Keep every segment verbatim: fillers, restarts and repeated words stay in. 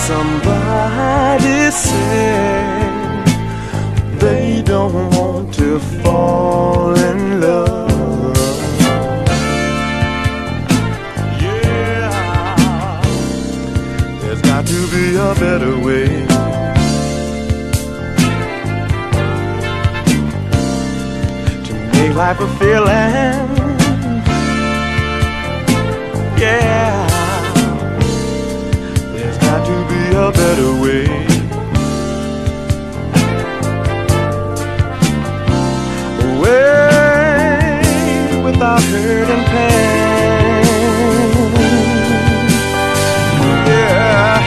Somebody said they don't want to fall in love. Yeah, there's got to be a better way to make life a feeling. Yeah, to be a better way. Away without hurt and pain. Yeah.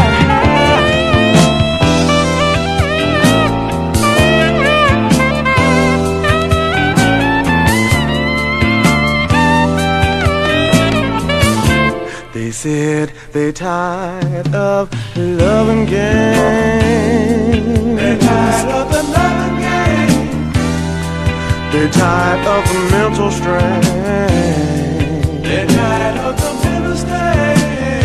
They said they tired of loving games. They're tired of the loving game. They're tired of the mental strain. They're tired of the mental strain.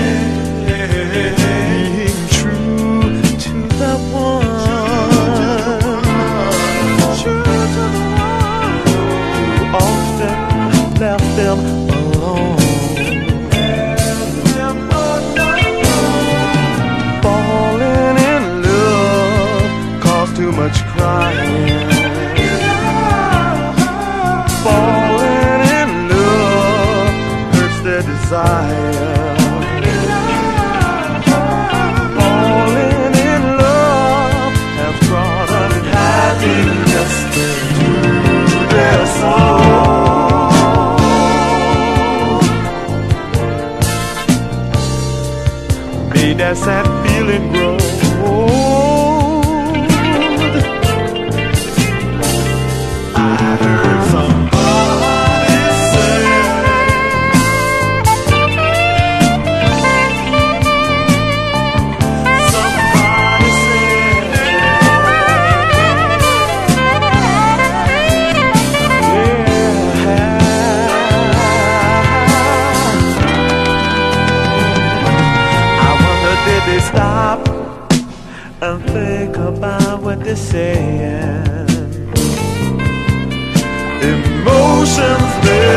Being true to the one, true to the one who often left them alone. Too much crying. Falling in love hurts their desire. Falling in love has brought unhappiness to their soul. Made that sad feeling grow. They stop and think about what they're saying. Emotions they